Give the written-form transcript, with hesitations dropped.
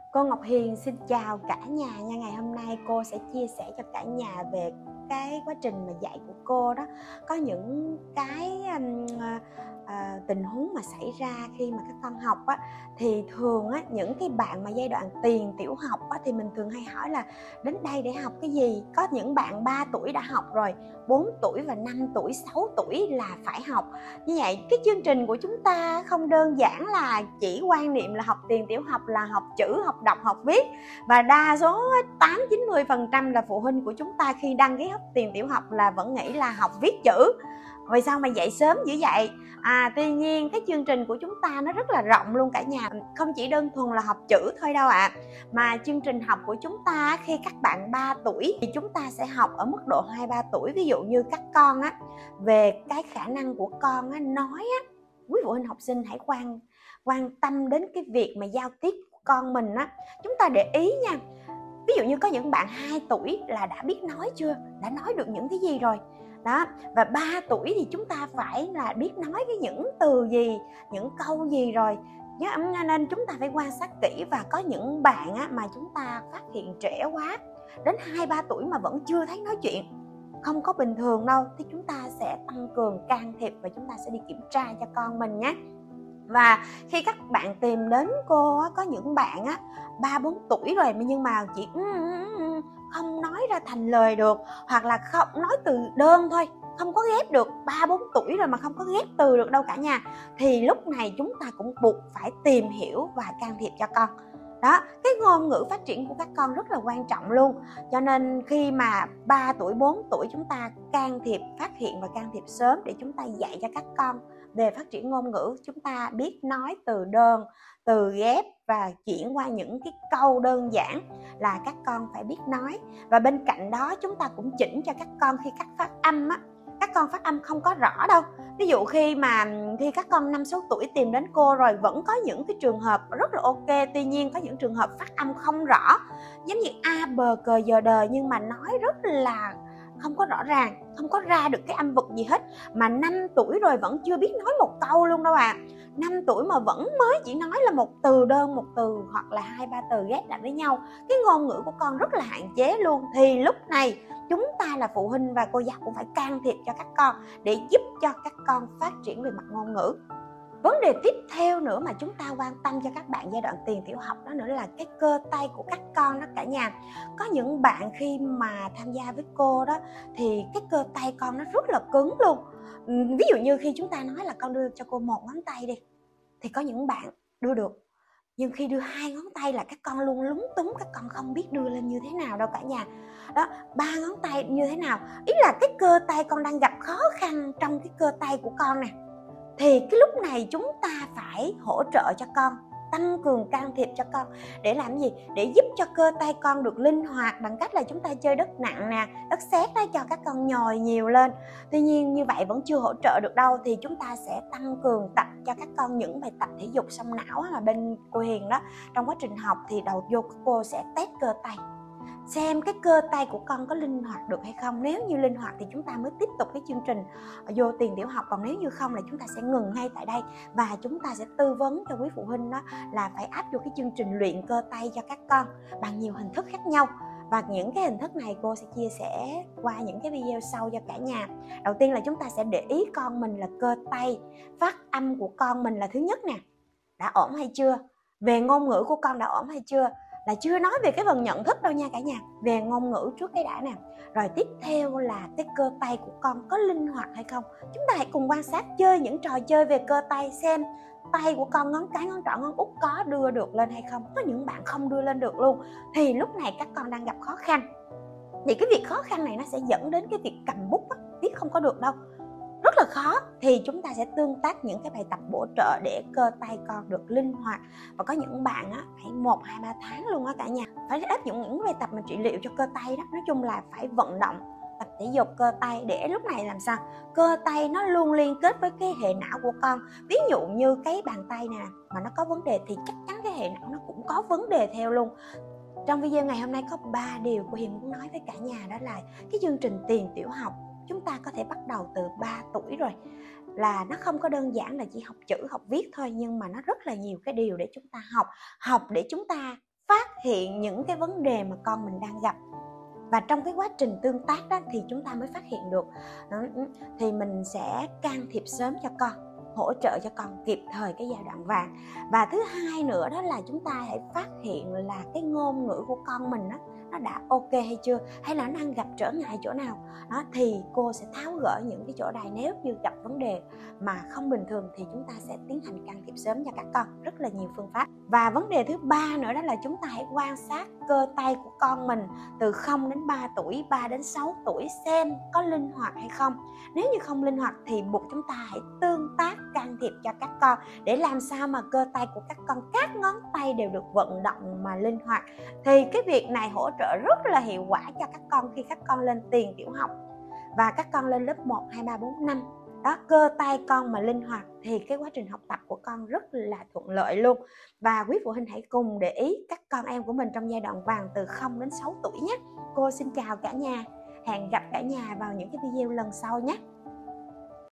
Cô Ngọc Hiền xin chào cả nhà nha. Ngày hôm nay cô sẽ chia sẻ cho cả nhà về cái quá trình mà dạy của cô đó. Có những cái tình huống mà xảy ra khi mà các con học á, thì thường á, những cái bạn mà giai đoạn tiền tiểu học á, thì mình thường hay hỏi là đến đây để học cái gì. Có những bạn 3 tuổi đã học rồi, 4 tuổi và 5 tuổi, 6 tuổi là phải học. Như vậy cái chương trình của chúng ta không đơn giản là chỉ quan niệm là học tiền tiểu học là học chữ, học đọc, học viết, và đa số 80-90% là phụ huynh của chúng ta khi đăng ký học tiền tiểu học là vẫn nghĩ là học viết chữ. Vì sao mà dạy sớm dữ vậy? Tuy nhiên cái chương trình của chúng ta nó rất là rộng luôn cả nhà, không chỉ đơn thuần là học chữ thôi đâu ạ. Mà chương trình học của chúng ta khi các bạn 3 tuổi thì chúng ta sẽ học ở mức độ 2-3 tuổi. Ví dụ như các con á, về cái khả năng của con á, nói á, quý phụ huynh học sinh hãy quan tâm đến cái việc mà giao tiếp của con mình á. Chúng ta để ý nha, ví dụ như có những bạn 2 tuổi là đã biết nói chưa, đã nói được những cái gì rồi đó, và 3 tuổi thì chúng ta phải là biết nói cái những từ gì, những câu gì rồi. Nên chúng ta phải quan sát kỹ. Và có những bạn á, mà chúng ta phát hiện trẻ quá, đến 2-3 tuổi mà vẫn chưa thấy nói chuyện, không có bình thường đâu, thì chúng ta sẽ tăng cường can thiệp và chúng ta sẽ đi kiểm tra cho con mình nhé. Và khi các bạn tìm đến cô á, có những bạn á 3-4 tuổi rồi nhưng mà chỉ không nói ra thành lời được, hoặc là không nói từ đơn thôi, không có ghép được. 3-4 tuổi rồi mà không có ghép từ được đâu cả nhà, thì lúc này chúng ta cũng buộc phải tìm hiểu và can thiệp cho con. Đó, cái ngôn ngữ phát triển của các con rất là quan trọng luôn. Cho nên khi mà 3 tuổi, 4 tuổi chúng ta can thiệp, phát hiện và can thiệp sớm để chúng ta dạy cho các con về phát triển ngôn ngữ. Chúng ta biết nói từ đơn, từ ghép và chuyển qua những cái câu đơn giản là các con phải biết nói. Và bên cạnh đó chúng ta cũng chỉnh cho các con khi các phát âm á. Các con phát âm không có rõ đâu. Ví dụ khi các con 5-6 tuổi tìm đến cô rồi, vẫn có những cái trường hợp rất là ok. Tuy nhiên có những trường hợp phát âm không rõ, giống như a, bờ, cờ, giờ, đời, nhưng mà nói rất là không có rõ ràng, không có ra được cái âm vực gì hết. Mà 5 tuổi rồi vẫn chưa biết nói một câu luôn đâu à. 5 tuổi mà vẫn mới chỉ nói là một từ đơn, một từ hoặc là 2-3 từ ghép lại với nhau. Cái ngôn ngữ của con rất là hạn chế luôn. Thì lúc này chúng ta là phụ huynh và cô giáo cũng phải can thiệp cho các con để giúp cho các con phát triển về mặt ngôn ngữ. Vấn đề tiếp theo nữa mà chúng ta quan tâm cho các bạn giai đoạn tiền tiểu học đó nữa là cái cơ tay của các con đó cả nhà. Có những bạn khi mà tham gia với cô đó thì cái cơ tay con nó rất là cứng luôn. Ví dụ như khi chúng ta nói là con đưa cho cô 1 ngón tay đi, thì có những bạn đưa được, nhưng khi đưa 2 ngón tay là các con luôn lúng túng, các con không biết đưa lên như thế nào đâu cả nhà. Đó, 3 ngón tay như thế nào, ý là cái cơ tay con đang gặp khó khăn trong cái cơ tay của con nè. Thì cái lúc này chúng ta phải hỗ trợ cho con, tăng cường can thiệp cho con. Để làm gì? Để giúp cho cơ tay con được linh hoạt bằng cách là chúng ta chơi đất nặng nè, đất sét đó, cho các con nhồi nhiều lên. Tuy nhiên như vậy vẫn chưa hỗ trợ được đâu, thì chúng ta sẽ tăng cường tập cho các con những bài tập thể dục song não mà bên cô Hiền đó. Trong quá trình học thì đầu vô cô sẽ test cơ tay, xem cái cơ tay của con có linh hoạt được hay không. Nếu như linh hoạt thì chúng ta mới tiếp tục cái chương trình vô tiền tiểu học, còn nếu như không là chúng ta sẽ ngừng ngay tại đây. Và chúng ta sẽ tư vấn cho quý phụ huynh đó là phải áp dụng cái chương trình luyện cơ tay cho các con bằng nhiều hình thức khác nhau. Và những cái hình thức này cô sẽ chia sẻ qua những cái video sau cho cả nhà. Đầu tiên là chúng ta sẽ để ý con mình là cơ tay, phát âm của con mình là thứ nhất nè, đã ổn hay chưa? Về ngôn ngữ của con đã ổn hay chưa? Là chưa nói về cái phần nhận thức đâu nha cả nhà, về ngôn ngữ trước cái đã nè. Rồi tiếp theo là cái cơ tay của con có linh hoạt hay không. Chúng ta hãy cùng quan sát, chơi những trò chơi về cơ tay, xem tay của con, ngón cái, ngón trỏ, ngón út có đưa được lên hay không. Có những bạn không đưa lên được luôn, thì lúc này các con đang gặp khó khăn. Thì cái việc khó khăn này nó sẽ dẫn đến cái việc cầm bút viết không có được đâu, rất là khó. Thì chúng ta sẽ tương tác những cái bài tập bổ trợ để cơ tay con được linh hoạt. Và có những bạn á, phải 1, 2, 3 tháng luôn á cả nhà, phải áp dụng những bài tập mà trị liệu cho cơ tay đó. Nói chung là phải vận động, tập thể dục cơ tay để lúc này làm sao cơ tay nó luôn liên kết với cái hệ não của con. Ví dụ như cái bàn tay nè mà nó có vấn đề thì chắc chắn cái hệ não nó cũng có vấn đề theo luôn. Trong video ngày hôm nay có 3 điều cô Hiền muốn nói với cả nhà, đó là cái chương trình tiền tiểu học chúng ta có thể bắt đầu từ 3 tuổi rồi. Là nó không có đơn giản là chỉ học chữ, học viết thôi, nhưng mà nó rất là nhiều cái điều để chúng ta học để chúng ta phát hiện những cái vấn đề mà con mình đang gặp. Và trong cái quá trình tương tác đó thì chúng ta mới phát hiện được. Thì mình sẽ can thiệp sớm cho con, hỗ trợ cho con kịp thời cái giai đoạn vàng. Và thứ hai nữa đó là chúng ta hãy phát hiện là cái ngôn ngữ của con mình đó, nó đã ok hay chưa, hay là nó đang gặp trở ngại chỗ nào đó, thì cô sẽ tháo gỡ những cái chỗ này. Nếu như gặp vấn đề mà không bình thường thì chúng ta sẽ tiến hành can thiệp sớm cho các con, rất là nhiều phương pháp. Và vấn đề thứ ba nữa đó là chúng ta hãy quan sát cơ tay của con mình từ 0 đến 3 tuổi, 3 đến 6 tuổi xem có linh hoạt hay không. Nếu như không linh hoạt thì buộc chúng ta hãy tương tác can thiệp cho các con để làm sao mà cơ tay của các con, các ngón tay đều được vận động mà linh hoạt. Thì cái việc này hỗ trợ rất là hiệu quả cho các con khi các con lên tiền tiểu học và các con lên lớp 1, 2, 3, 4, 5. Đó, cơ tay con mà linh hoạt thì cái quá trình học tập của con rất là thuận lợi luôn. Và quý phụ huynh hãy cùng để ý các con em của mình trong giai đoạn vàng từ 0 đến 6 tuổi nhé. Cô xin chào cả nhà, hẹn gặp cả nhà vào những cái video lần sau nhé.